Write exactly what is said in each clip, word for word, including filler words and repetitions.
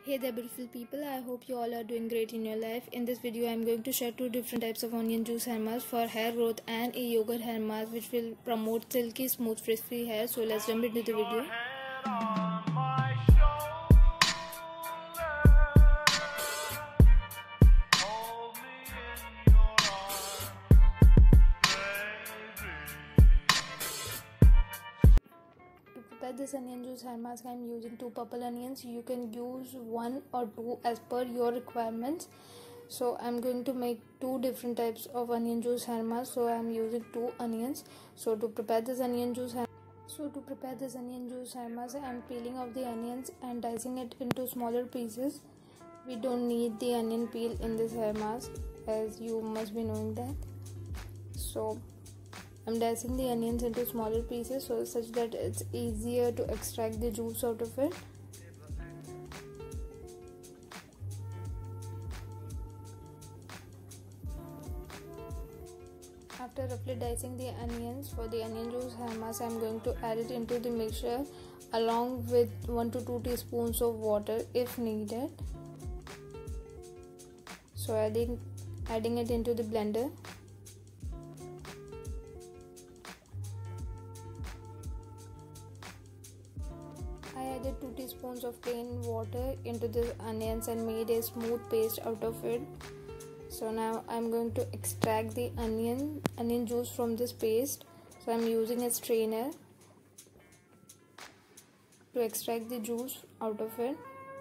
Hey there beautiful people, I hope you all are doing great in your life. In this video I am going to share two different types of onion juice hair mask for hair growth and a yogurt hair mask which will promote silky, smooth, frizz-free hair. So let's jump into the video. To prepare this onion juice hair mask, I am using two purple onions. You can use one or two as per your requirements. So I am going to make two different types of onion juice hair mask. So I am using two onions. So to prepare this onion juice hair so to prepare this onion juice hair mask, I am peeling off the onions and dicing it into smaller pieces. We don't need the onion peel in this hair mask, as you must be knowing that. So I'm dicing the onions into smaller pieces so such that it's easier to extract the juice out of it. After roughly dicing the onions for the onion juice hair mask, I'm going to add it into the mixture along with one to two teaspoons of water if needed. So adding adding it into the blender. I added two teaspoons of plain water into the onions and made a smooth paste out of it. So now I'm going to extract the onion onion juice from this paste. So I'm using a strainer to extract the juice out of it.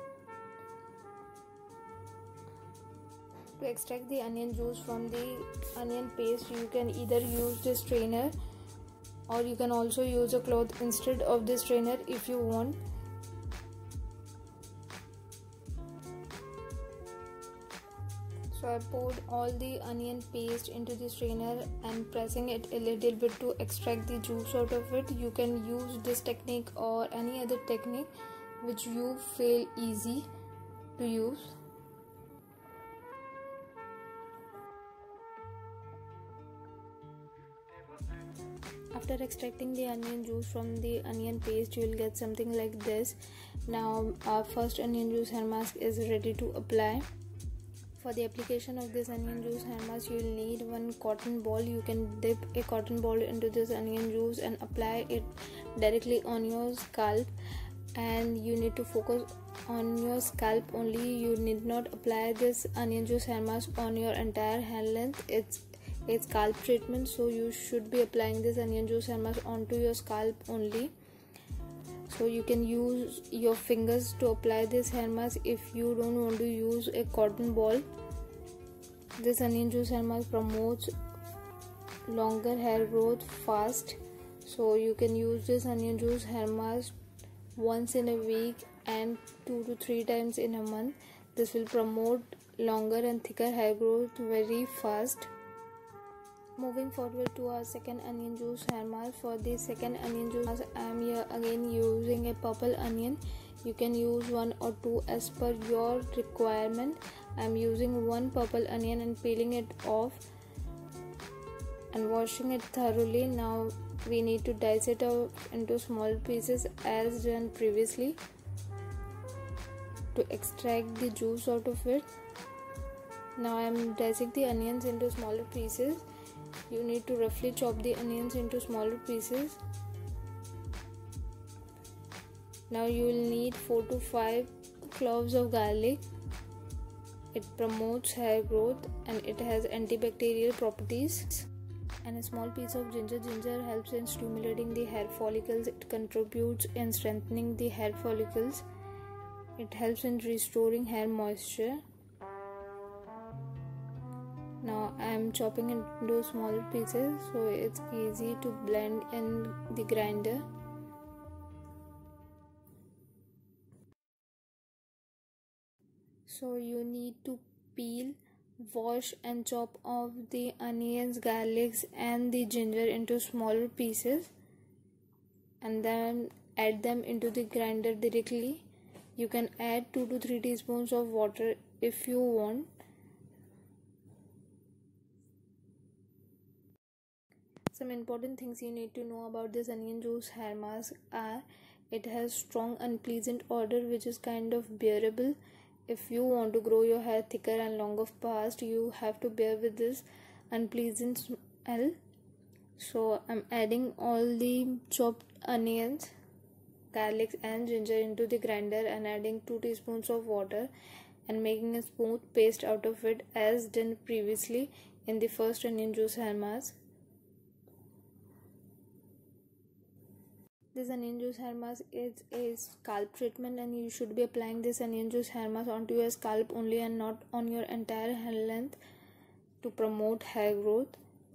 To extract the onion juice from the onion paste, you can either use the strainer or you can also use a cloth instead of the strainer if you want. So I poured all the onion paste into the strainer and pressing it a little bit to extract the juice out of it. You can use this technique or any other technique which you feel easy to use. After extracting the onion juice from the onion paste, you will get something like this. Now our first onion juice hair mask is ready to apply. For the application of this onion juice hair mask, you will need one cotton ball. You can dip a cotton ball into this onion juice and apply it directly on your scalp, and you need to focus on your scalp only. You need not apply this onion juice hair mask on your entire hair length. It's a scalp treatment, so you should be applying this onion juice hair mask onto your scalp only. So you can use your fingers to apply this hair mask if you don't want to use a cotton ball. This onion juice hair mask promotes longer hair growth fast. So you can use this onion juice hair mask once in a week and two to three times in a month. This will promote longer and thicker hair growth very fast. Moving forward to our second onion juice hair mask. For the second onion juice mask, I am here again using a purple onion. You can use one or two as per your requirement. I am using one purple onion and peeling it off and washing it thoroughly. Now we need to dice it out into small pieces as done previously to extract the juice out of it. Now I am dicing the onions into smaller pieces. You need to roughly chop the onions into smaller pieces. Now you will need four to five cloves of garlic. It promotes hair growth and it has antibacterial properties. And a small piece of ginger. Ginger helps in stimulating the hair follicles. It contributes in strengthening the hair follicles. It helps in restoring hair moisture. Now I am chopping into smaller pieces so it's easy to blend in the grinder. So you need to peel, wash and chop off the onions, garlics and the ginger into smaller pieces and then add them into the grinder directly. You can add two to three teaspoons of water if you want. Some important things you need to know about this onion juice hair mask are: It has strong unpleasant odor which is kind of bearable. If you want to grow your hair thicker and longer fast, you have to bear with this unpleasant smell. So I'm adding all the chopped onions, garlic and ginger into the grinder and adding two teaspoons of water and making a smooth paste out of it as done previously in the first onion juice hair mask. This onion juice hair mask is a scalp treatment, and you should be applying this onion juice hair mask onto your scalp only and not on your entire hair length to promote hair growth.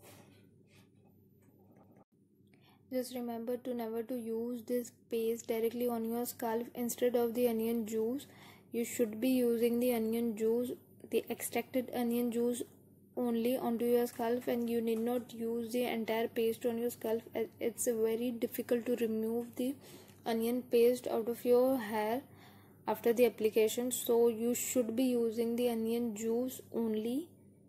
Just remember to never to use this paste directly on your scalp instead of the onion juice. You should be using the onion juice, the extracted onion juice only onto your scalp, and you need not use the entire paste on your scalp. It's very difficult to remove the onion paste out of your hair after the application, so you should be using the onion juice only.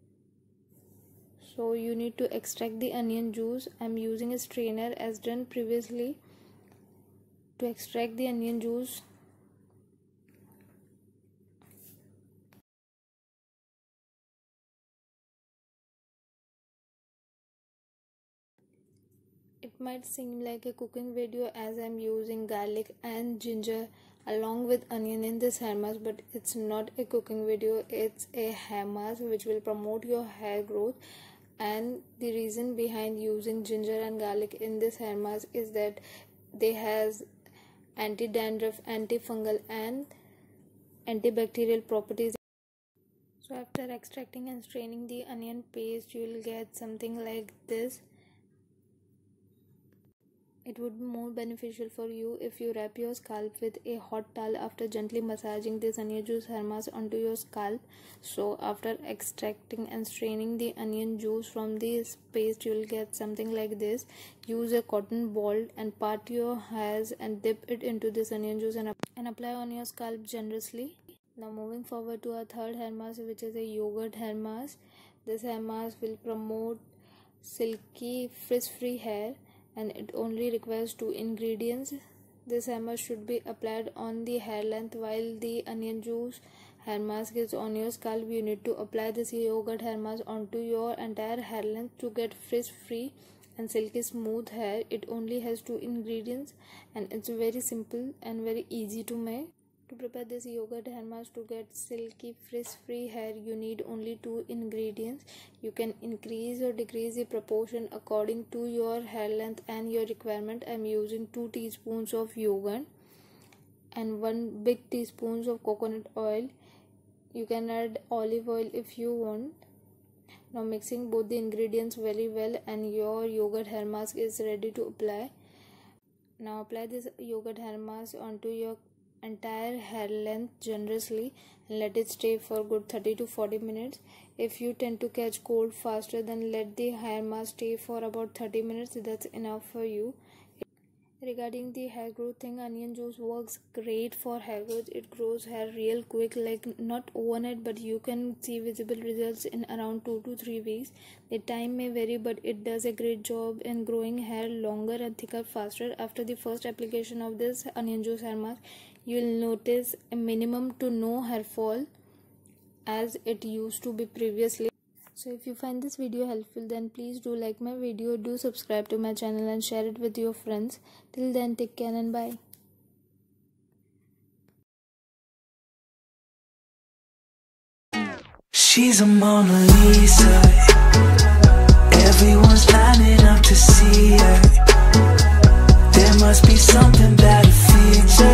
So you need to extract the onion juice. I'm using a strainer as done previously to extract the onion juice. It might seem like a cooking video as I'm using garlic and ginger along with onion in this hair mask, but it's not a cooking video. It's a hair mask which will promote your hair growth. And the reason behind using ginger and garlic in this hair mask is that they has anti-dandruff, antifungal and antibacterial properties. So after extracting and straining the onion paste, you will get something like this. It would be more beneficial for you if you wrap your scalp with a hot towel after gently massaging this onion juice hair mask onto your scalp. So after extracting and straining the onion juice from this paste, you will get something like this. Use a cotton ball and part your hairs and dip it into this onion juice and, and apply on your scalp generously. Now moving forward to our third hair mask, which is a yogurt hair mask. This hair mask will promote silky frizz-free hair, and it only requires two ingredients. This hair mask should be applied on the hair length while the onion juice hair mask is on your scalp. You need to apply this yogurt hair mask onto your entire hair length to get frizz free and silky smooth hair. It only has two ingredients and it's very simple and very easy to make. To prepare this yogurt hair mask to get silky frizz free hair, you need only two ingredients. You can increase or decrease the proportion according to your hair length and your requirement. I am using two teaspoons of yogurt and one big teaspoons of coconut oil. You can add olive oil if you want. Now mixing both the ingredients very well and your yogurt hair mask is ready to apply. Now apply this yogurt hair mask onto your entire hair length generously and let it stay for good thirty to forty minutes. If you tend to catch cold faster, then let the hair mask stay for about thirty minutes. That's enough for you. Regarding the hair growth thing, onion juice works great for hair growth. It grows hair real quick, like not overnight, but you can see visible results in around two to three weeks. The time may vary, but it does a great job in growing hair longer and thicker faster. After the first application of this onion juice hair mask, you will notice a minimum to no hair fall as it used to be previously. So if you find this video helpful, then please do like my video, do subscribe to my channel and share it with your friends. Till then, take care and bye. She's a Mona Lisa. Everyone's lining up to see her. There must be something about her features.